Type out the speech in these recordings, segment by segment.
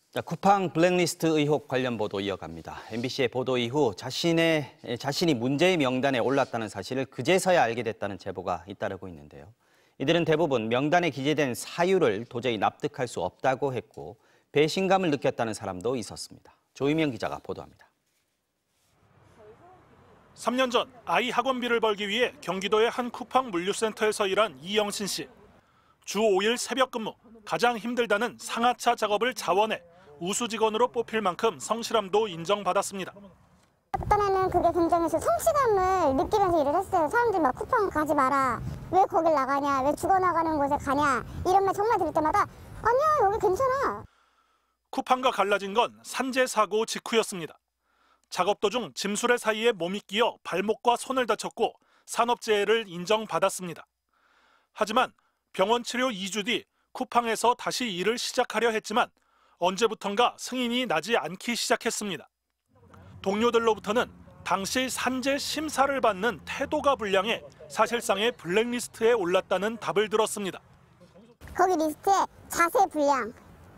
자, 쿠팡 블랙리스트 의혹 관련 보도 이어갑니다. MBC의 보도 이후 자신이 문제의 명단에 올랐다는 사실을 그제서야 알게 됐다는 제보가 잇따르고 있는데요. 이들은 대부분 명단에 기재된 사유를 도저히 납득할 수 없다고 했고 배신감을 느꼈다는 사람도 있었습니다. 조희명 기자가 보도합니다. 3년 전 아이 학원비를 벌기 위해 경기도의 한 쿠팡 물류센터에서 일한 이영신 씨. 주 5일 새벽 근무, 가장 힘들다는 상하차 작업을 자원해 우수 직원으로 뽑힐 만큼 성실함도 인정받았습니다. 어떤 애는 그게 굉장히 성취감을 느끼면서 일을 했어요. 사람들이 막 쿠팡 가지 마라, 왜 거길 나가냐, 왜 죽어나가는 곳에 가냐, 이런 말 정말 들을 때마다 아니야, 여기 괜찮아. 쿠팡과 갈라진 건 산재 사고 직후였습니다. 작업 도중 짐수레 사이에 몸이 끼어 발목과 손을 다쳤고 산업재해를 인정받았습니다. 하지만 병원 치료 2주 뒤 쿠팡에서 다시 일을 시작하려 했지만 언제부턴가 승인이 나지 않기 시작했습니다. 동료들로부터는 당시 산재 심사를 받는 태도가 불량해 사실상의 블랙리스트에 올랐다는 답을 들었습니다. 거기 리스트에 자세 불량,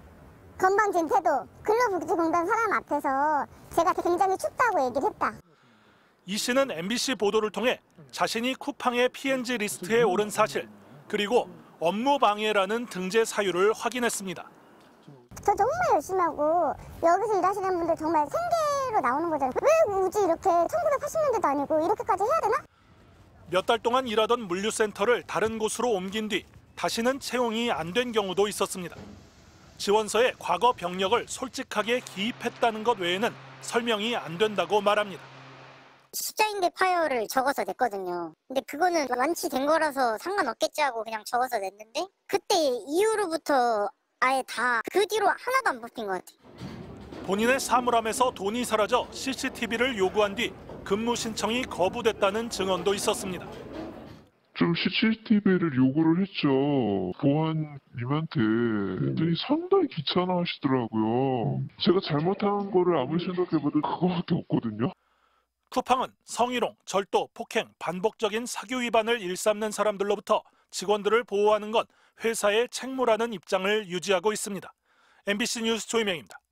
건방진 태도, 근로복지공단 사람 앞에서 제가 굉장히 춥다고 얘기를 했다. 이 씨는 MBC 보도를 통해 자신이 쿠팡의 P&G 리스트에 오른 사실, 그리고 업무 방해라는 등재 사유를 확인했습니다. 저 정말 열심히 하고 여기서 일하시는 분들 정말 생계로 나오는 거잖아요. 왜 굳이 이렇게 1980년대도 아니고 이렇게까지 해야 되나? 몇 달 동안 일하던 물류센터를 다른 곳으로 옮긴 뒤 다시는 채용이 안 된 경우도 있었습니다. 지원서에 과거 병력을 솔직하게 기입했다는 것 외에는 설명이 안 된다고 말합니다. 십자인대 파열을 적어서 냈거든요. 근데 그거는 완치된 거라서 상관없겠지 하고 그냥 적어서 냈는데 그때 이후로부터 아예 다 그 뒤로 하나도 안 뽑힌 것 같아요. 본인의 사물함에서 돈이 사라져 CCTV를 요구한 뒤 근무 신청이 거부됐다는 증언도 있었습니다. 좀 CCTV를 요구를 했죠. 보안님한테. 그랬더니 상당히 귀찮아하시더라고요. 제가 잘못한 거를 아무리 생각해봐도 그거밖에 없거든요. 쿠팡은 성희롱, 절도, 폭행, 반복적인 사규 위반을 일삼는 사람들로부터 직원들을 보호하는 건 회사의 책무라는 입장을 유지하고 있습니다. MBC 뉴스 조희명입니다.